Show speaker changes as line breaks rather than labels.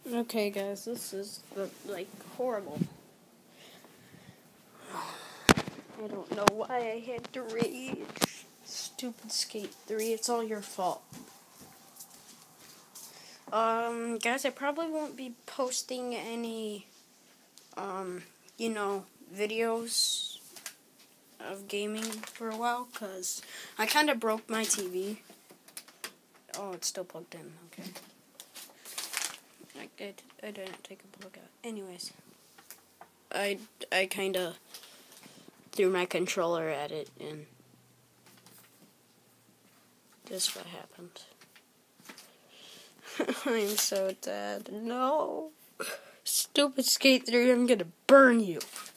Okay, guys, this is horrible. I don't know why I had to rage. Stupid Skate 3, it's all your fault. Guys, I probably won't be posting any, videos of gaming for a while, because I kind of broke my TV. Oh, it's still plugged in, okay. I didn't take a plug out. Anyways, I kind of threw my controller at it, and this is what happened. I'm so dead. No. Stupid Skate 3, I'm gonna burn you.